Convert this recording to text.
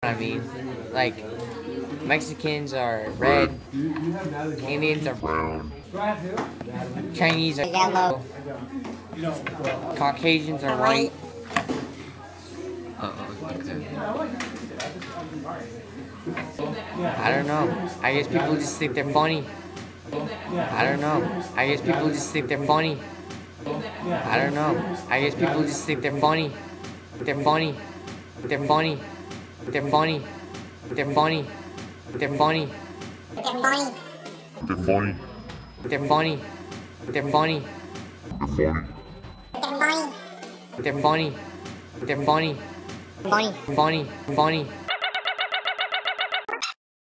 I mean, like, Mexicans are red, Indians are brown, Chinese are yellow, Caucasians are white. I don't know. I guess people just think they're funny. I don't know. I guess people just think they're funny. I don't know. I guess people just think they're funny. They're funny. They're funny. They're funny. They're funny. They're funny. They're funny. They're funny. They're funny. They're funny. They're funny. They're funny. They're funny. Funny. Funny. Funny.